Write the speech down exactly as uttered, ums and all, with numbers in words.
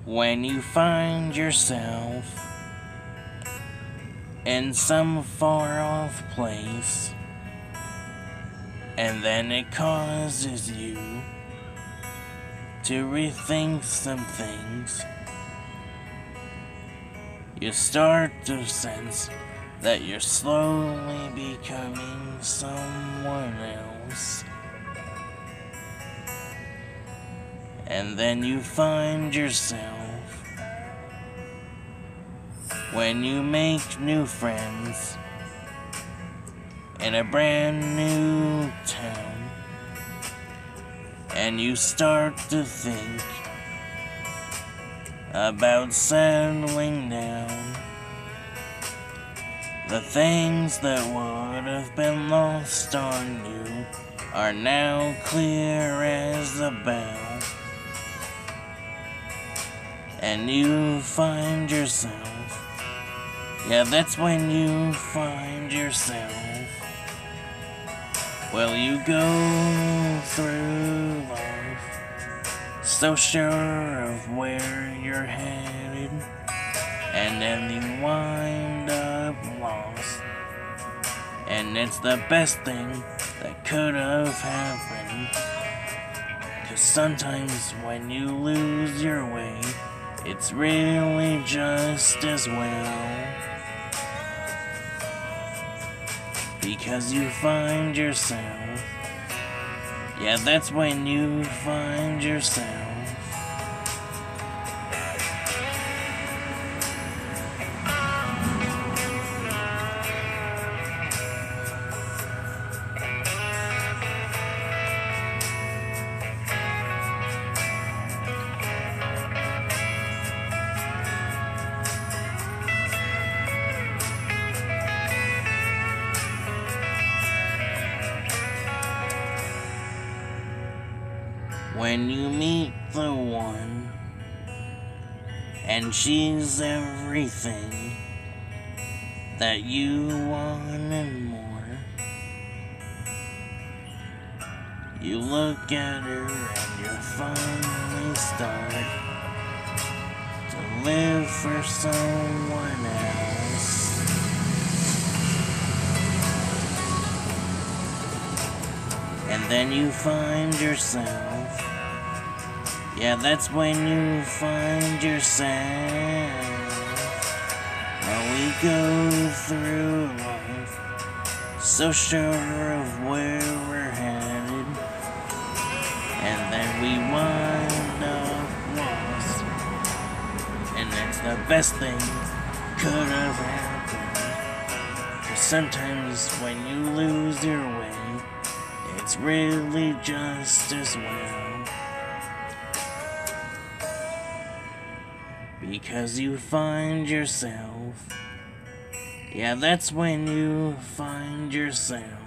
When you find yourself in some far-off place, and then it causes you to rethink some things, you start to sense that you're slowly becoming someone else. And then you find yourself, when you make new friends in a brand new town, and you start to think about settling down. The things that would have been lost on you are now clear as a bell. And you find yourself, yeah, that's when you find yourself. Well, you go through life so sure of where you're headed, and then you wind up lost. And it's the best thing that could have happened, 'cause sometimes when you lose your way, it's really just as well, because you find yourself, yeah, that's when you find yourself. When you meet the one, and she's everything that you want and more, you look at her and you finally start to live for someone else. And then you find yourself, yeah, that's when you find yourself. Well, we go through life so sure of where we're headed, and then we wind up lost. And that's the best thing could have happened, 'cause sometimes when you lose your way, it's really just as well, because you find yourself, yeah, that's when you find yourself.